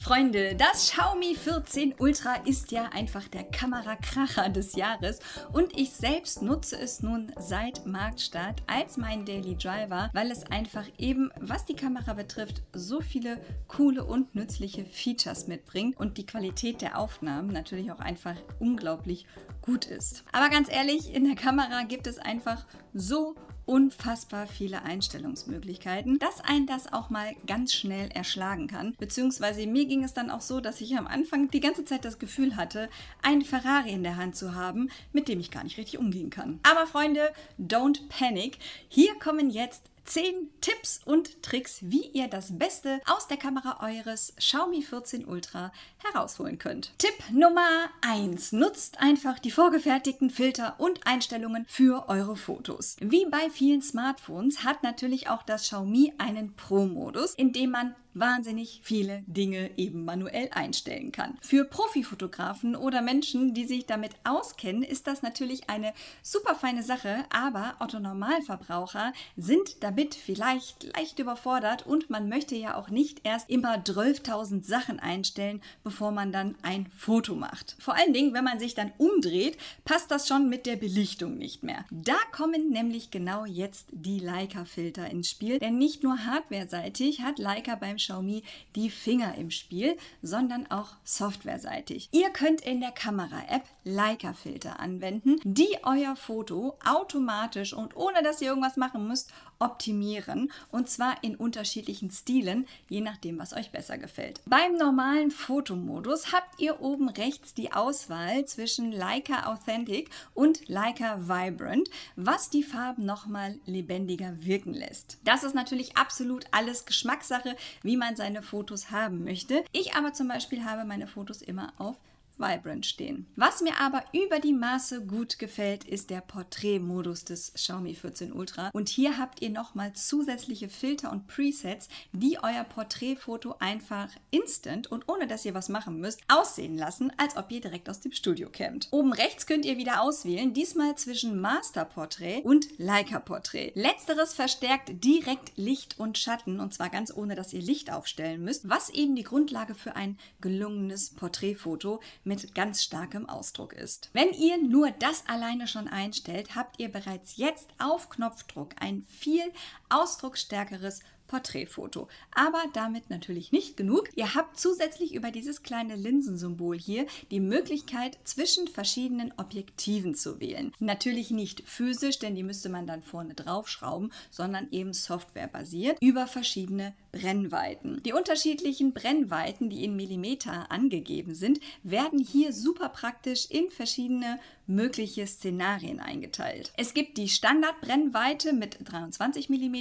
Freunde, das Xiaomi 14 Ultra ist ja einfach der Kamerakracher des Jahres und ich selbst nutze es nun seit Marktstart als mein Daily Driver, weil es einfach eben, was die Kamera betrifft, so viele coole und nützliche Features mitbringt und die Qualität der Aufnahmen natürlich auch einfach unglaublich gut ist. Aber ganz ehrlich, in der Kamera gibt es einfach so unfassbar viele Einstellungsmöglichkeiten, dass einen das auch mal ganz schnell erschlagen kann. Beziehungsweise mir ging es dann auch so, dass ich am Anfang die ganze Zeit das Gefühl hatte, einen Ferrari in der Hand zu haben, mit dem ich gar nicht richtig umgehen kann. Aber Freunde, don't panic. Hier kommen jetzt 10 Tipps und Tricks, wie ihr das Beste aus der Kamera eures Xiaomi 14 Ultra herausholen könnt. Tipp Nummer 1. Nutzt einfach die vorgefertigten Filter und Einstellungen für eure Fotos. Wie bei vielen Smartphones hat natürlich auch das Xiaomi einen Pro-Modus, in dem man wahnsinnig viele Dinge eben manuell einstellen kann. Für Profifotografen oder Menschen, die sich damit auskennen, ist das natürlich eine super feine Sache, aber Otto-Normalverbraucher sind damit vielleicht leicht überfordert und man möchte ja auch nicht erst immer 12.000 Sachen einstellen, bevor man dann ein Foto macht. Vor allen Dingen, wenn man sich dann umdreht, passt das schon mit der Belichtung nicht mehr. Da kommen nämlich genau jetzt die Leica-Filter ins Spiel, denn nicht nur hardwareseitig hat Leica beim Xiaomi die Finger im Spiel, sondern auch softwareseitig. Ihr könnt in der Kamera-App Leica-Filter anwenden, die euer Foto automatisch und ohne dass ihr irgendwas machen müsst, optimieren, und zwar in unterschiedlichen Stilen, je nachdem, was euch besser gefällt. Beim normalen Fotomodus habt ihr oben rechts die Auswahl zwischen Leica Authentic und Leica Vibrant, was die Farben nochmal lebendiger wirken lässt. Das ist natürlich absolut alles Geschmackssache, wie man seine Fotos haben möchte. Ich aber zum Beispiel habe meine Fotos immer auf Vibrant stehen. Was mir aber über die Maße gut gefällt, ist der Porträtmodus des Xiaomi 14 Ultra. Und hier habt ihr nochmal zusätzliche Filter und Presets, die euer Porträtfoto einfach instant und ohne dass ihr was machen müsst, aussehen lassen, als ob ihr direkt aus dem Studio kämt. Oben rechts könnt ihr wieder auswählen, diesmal zwischen Master Portrait und Leica Portrait. Letzteres verstärkt direkt Licht und Schatten, und zwar ganz ohne, dass ihr Licht aufstellen müsst, was eben die Grundlage für ein gelungenes Porträtfoto mit ganz starkem Ausdruck ist. Wenn ihr nur das alleine schon einstellt, habt ihr bereits jetzt auf Knopfdruck ein viel ausdrucksstärkeres Porträtfoto. Aber damit natürlich nicht genug. Ihr habt zusätzlich über dieses kleine Linsensymbol hier die Möglichkeit, zwischen verschiedenen Objektiven zu wählen. Natürlich nicht physisch, denn die müsste man dann vorne draufschrauben, sondern eben softwarebasiert über verschiedene Brennweiten. Die unterschiedlichen Brennweiten, die in Millimeter angegeben sind, werden hier super praktisch in verschiedene mögliche Szenarien eingeteilt. Es gibt die Standardbrennweite mit 23 mm,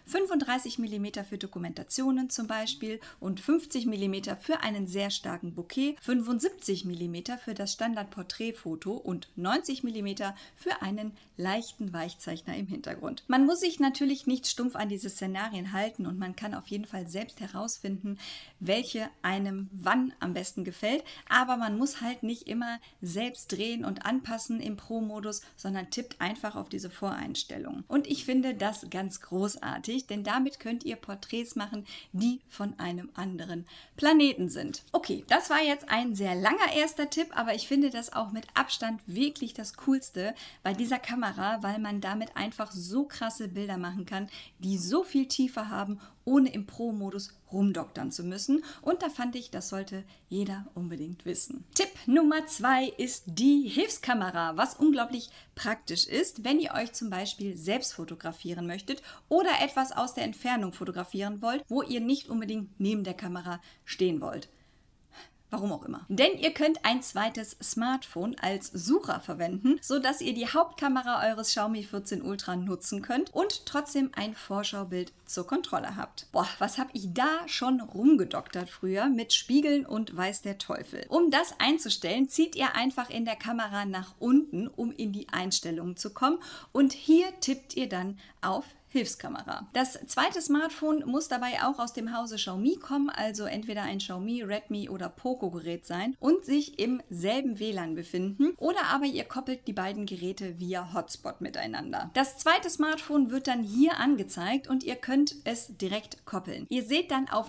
35 mm für Dokumentationen zum Beispiel und 50 mm für einen sehr starken Bokeh, 75 mm für das Standardporträtfoto und 90 mm für einen leichten Weichzeichner im Hintergrund. Man muss sich natürlich nicht stumpf an diese Szenarien halten und man kann auf jeden Fall selbst herausfinden, welche einem wann am besten gefällt, aber man muss halt nicht immer selbst drehen und anpassen im Pro-Modus, sondern tippt einfach auf diese Voreinstellungen. Und ich finde das ganz großartig, denn damit könnt ihr Porträts machen, die von einem anderen Planeten sind. Okay, das war jetzt ein sehr langer erster Tipp, aber ich finde das auch mit Abstand wirklich das Coolste bei dieser Kamera, weil man damit einfach so krasse Bilder machen kann, die so viel Tiefe haben, ohne im Pro-Modus rumdoktern zu müssen. Und da fand ich, das sollte jeder unbedingt wissen. Tipp Nummer 2 ist die Hilfskamera, was unglaublich praktisch ist, wenn ihr euch zum Beispiel selbst fotografieren möchtet oder etwas aus der Entfernung fotografieren wollt, wo ihr nicht unbedingt neben der Kamera stehen wollt. Warum auch immer. Denn ihr könnt ein zweites Smartphone als Sucher verwenden, sodass ihr die Hauptkamera eures Xiaomi 14 Ultra nutzen könnt und trotzdem ein Vorschaubild zur Kontrolle habt. Boah, was habe ich da schon rumgedoktert früher mit Spiegeln und weiß der Teufel. Um das einzustellen, zieht ihr einfach in der Kamera nach unten, um in die Einstellungen zu kommen, und hier tippt ihr dann auf Hilfskamera. Das zweite Smartphone muss dabei auch aus dem Hause Xiaomi kommen, also entweder ein Xiaomi, Redmi oder Poco Gerät sein und sich im selben WLAN befinden, oder aber ihr koppelt die beiden Geräte via Hotspot miteinander. Das zweite Smartphone wird dann hier angezeigt und ihr könnt es direkt koppeln. Ihr seht dann auf dem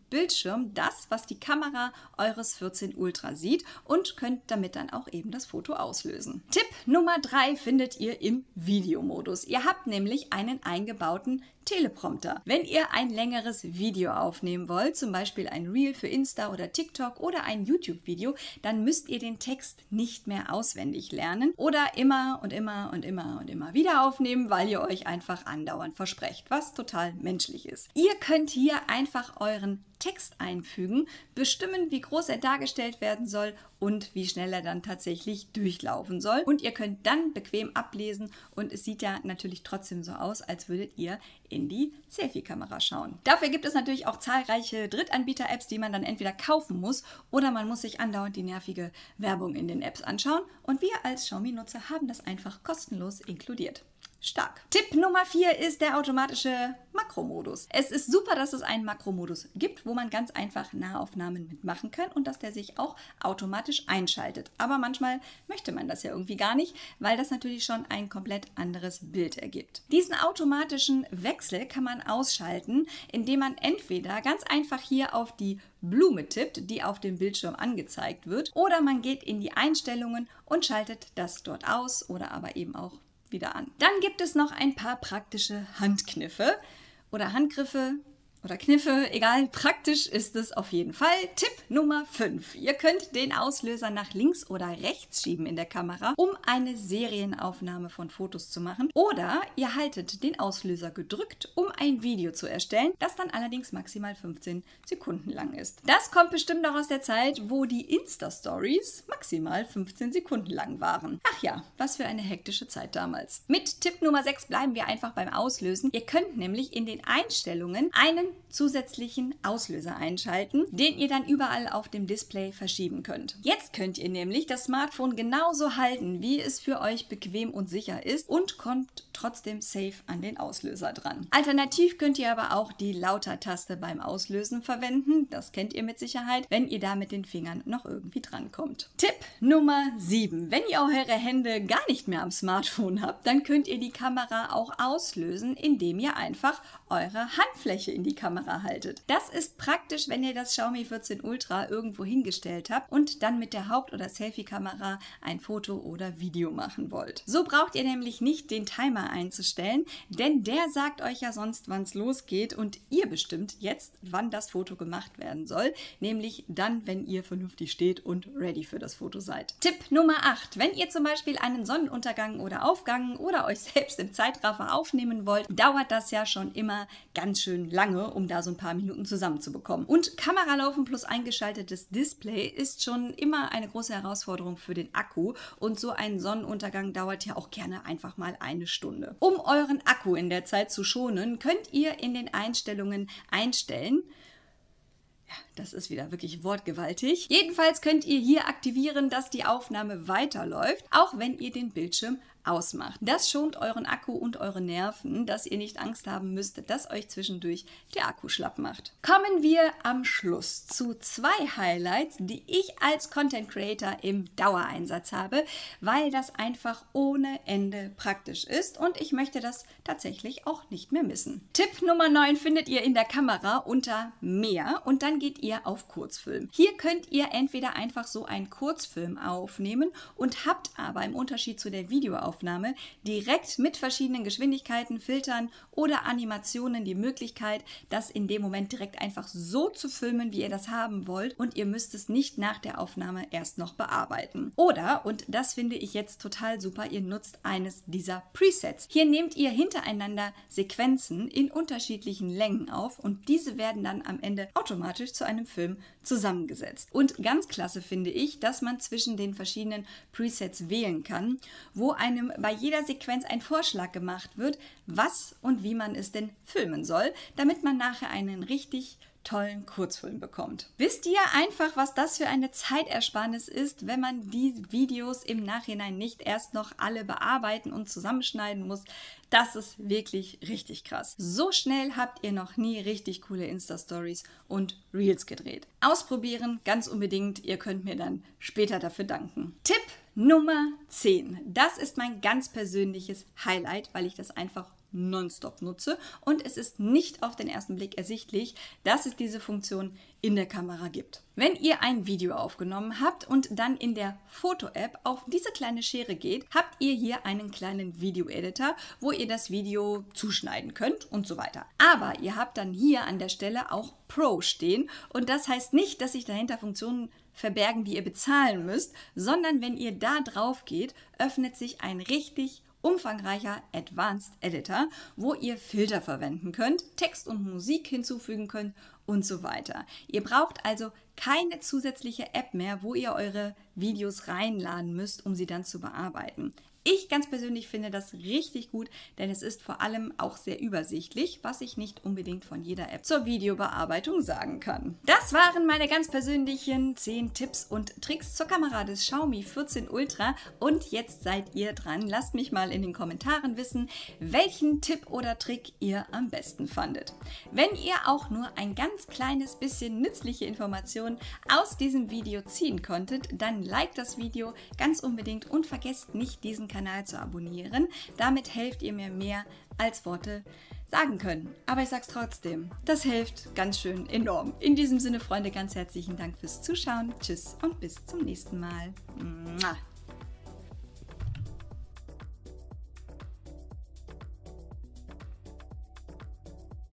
Bildschirm das, was die Kamera eures 14 Ultra sieht und könnt damit dann auch eben das Foto auslösen. Tipp Nummer 3 findet ihr im Videomodus. Ihr habt nämlich einen eingebauten Teleprompter. Wenn ihr ein längeres Video aufnehmen wollt, zum Beispiel ein Reel für Insta oder TikTok oder ein YouTube-Video, dann müsst ihr den Text nicht mehr auswendig lernen oder immer und immer und immer und immer wieder aufnehmen, weil ihr euch einfach andauernd versprecht, was total menschlich ist. Ihr könnt hier einfach euren Text einfügen, bestimmen, wie groß er dargestellt werden soll und wie schnell er dann tatsächlich durchlaufen soll. Und ihr könnt dann bequem ablesen und es sieht ja natürlich trotzdem so aus, als würdet ihr in die Selfie-Kamera schauen. Dafür gibt es natürlich auch zahlreiche Drittanbieter-Apps, die man dann entweder kaufen muss oder man muss sich andauernd die nervige Werbung in den Apps anschauen. Und wir als Xiaomi-Nutzer haben das einfach kostenlos inkludiert. Stark. Tipp Nummer 4 ist der automatische Makromodus. Es ist super, dass es einen Makromodus gibt, wo man ganz einfach Nahaufnahmen mitmachen kann und dass der sich auch automatisch einschaltet. Aber manchmal möchte man das ja irgendwie gar nicht, weil das natürlich schon ein komplett anderes Bild ergibt. Diesen automatischen Wechsel kann man ausschalten, indem man entweder ganz einfach hier auf die Blume tippt, die auf dem Bildschirm angezeigt wird, oder man geht in die Einstellungen und schaltet das dort aus oder aber eben auch wieder an. Dann gibt es noch ein paar praktische Handkniffe oder Handgriffe oder Kniffe, egal, praktisch ist es auf jeden Fall. Tipp Nummer 5. Ihr könnt den Auslöser nach links oder rechts schieben in der Kamera, um eine Serienaufnahme von Fotos zu machen. Oder ihr haltet den Auslöser gedrückt, um ein Video zu erstellen, das dann allerdings maximal 15 Sekunden lang ist. Das kommt bestimmt noch aus der Zeit, wo die Insta-Stories maximal 15 Sekunden lang waren. Ach ja, was für eine hektische Zeit damals. Mit Tipp Nummer 6 bleiben wir einfach beim Auslösen. Ihr könnt nämlich in den Einstellungen einen zusätzlichen Auslöser einschalten, den ihr dann überall auf dem Display verschieben könnt. Jetzt könnt ihr nämlich das Smartphone genauso halten, wie es für euch bequem und sicher ist und kommt trotzdem safe an den Auslöser dran. Alternativ könnt ihr aber auch die Lauter-Taste beim Auslösen verwenden. Das kennt ihr mit Sicherheit, wenn ihr da mit den Fingern noch irgendwie drankommt. Tipp Nummer 7. Wenn ihr eure Hände gar nicht mehr am Smartphone habt, dann könnt ihr die Kamera auch auslösen, indem ihr einfach eure Handfläche in die Kamera haltet. Das ist praktisch, wenn ihr das Xiaomi 14 Ultra irgendwo hingestellt habt und dann mit der Haupt- oder Selfie-Kamera ein Foto oder Video machen wollt. So braucht ihr nämlich nicht den Timer einzustellen, denn der sagt euch ja sonst, wann es losgeht und ihr bestimmt jetzt, wann das Foto gemacht werden soll, nämlich dann, wenn ihr vernünftig steht und ready für das Foto seid. Tipp Nummer 8. Wenn ihr zum Beispiel einen Sonnenuntergang oder Aufgang oder euch selbst im Zeitraffer aufnehmen wollt, dauert das ja schon immer ganz schön lange, um da so ein paar Minuten zusammenzubekommen. Und Kameralaufen plus eingeschaltetes Display ist schon immer eine große Herausforderung für den Akku und so ein Sonnenuntergang dauert ja auch gerne einfach mal eine Stunde. Um euren Akku in der Zeit zu schonen, könnt ihr in den Einstellungen einstellen. Ja, das ist wieder wirklich wortgewaltig. Jedenfalls könnt ihr hier aktivieren, dass die Aufnahme weiterläuft, auch wenn ihr den Bildschirm ausmacht. Das schont euren Akku und eure Nerven, dass ihr nicht Angst haben müsst, dass euch zwischendurch der Akku schlapp macht. Kommen wir am Schluss zu 2 Highlights, die ich als Content Creator im Dauereinsatz habe, weil das einfach ohne Ende praktisch ist und ich möchte das tatsächlich auch nicht mehr missen. Tipp Nummer 9 findet ihr in der Kamera unter Mehr und dann geht ihr auf Kurzfilm. Hier könnt ihr entweder einfach so einen Kurzfilm aufnehmen und habt aber im Unterschied zu der Videoaufnahme direkt mit verschiedenen Geschwindigkeiten, Filtern oder Animationen die Möglichkeit, das in dem Moment direkt einfach so zu filmen, wie ihr das haben wollt und ihr müsst es nicht nach der Aufnahme erst noch bearbeiten. Oder, und das finde ich jetzt total super, ihr nutzt eines dieser Presets. Hier nehmt ihr hintereinander Sequenzen in unterschiedlichen Längen auf und diese werden dann am Ende automatisch zu einem Film zusammengesetzt. Und ganz klasse finde ich, dass man zwischen den verschiedenen Presets wählen kann, wo einem bei jeder Sequenz ein Vorschlag gemacht wird, was und wie man es denn filmen soll, damit man nachher einen richtig tollen Kurzfilm bekommt. Wisst ihr einfach, was das für eine Zeitersparnis ist, wenn man die Videos im Nachhinein nicht erst noch alle bearbeiten und zusammenschneiden muss? Das ist wirklich richtig krass. So schnell habt ihr noch nie richtig coole Insta-Stories und Reels gedreht. Ausprobieren, ganz unbedingt. Ihr könnt mir dann später dafür danken. Tipp Nummer 10. Das ist mein ganz persönliches Highlight, weil ich das einfach nonstop nutze und es ist nicht auf den ersten Blick ersichtlich, dass es diese Funktion in der Kamera gibt. Wenn ihr ein Video aufgenommen habt und dann in der Foto-App auf diese kleine Schere geht, habt ihr hier einen kleinen Video-Editor, wo ihr das Video zuschneiden könnt und so weiter. Aber ihr habt dann hier an der Stelle auch Pro stehen und das heißt nicht, dass sich dahinter Funktionen verbergen, die ihr bezahlen müsst, sondern wenn ihr da drauf geht, öffnet sich ein richtig umfangreicher Advanced Editor, wo ihr Filter verwenden könnt, Text und Musik hinzufügen könnt und so weiter. Ihr braucht also keine zusätzliche App mehr, wo ihr eure Videos reinladen müsst, um sie dann zu bearbeiten. Ich ganz persönlich finde das richtig gut, denn es ist vor allem auch sehr übersichtlich, was ich nicht unbedingt von jeder App zur Videobearbeitung sagen kann. Das waren meine ganz persönlichen 10 Tipps und Tricks zur Kamera des Xiaomi 14 Ultra und jetzt seid ihr dran. Lasst mich mal in den Kommentaren wissen, welchen Tipp oder Trick ihr am besten fandet. Wenn ihr auch nur ein ganz kleines bisschen nützliche Informationen aus diesem Video ziehen konntet, dann liked das Video ganz unbedingt und vergesst nicht, diesen Kanal zu abonnieren. Damit helft ihr mir mehr als Worte sagen können. Aber ich sag's trotzdem, das hilft ganz schön enorm. In diesem Sinne, Freunde, ganz herzlichen Dank fürs Zuschauen. Tschüss und bis zum nächsten Mal. Mua.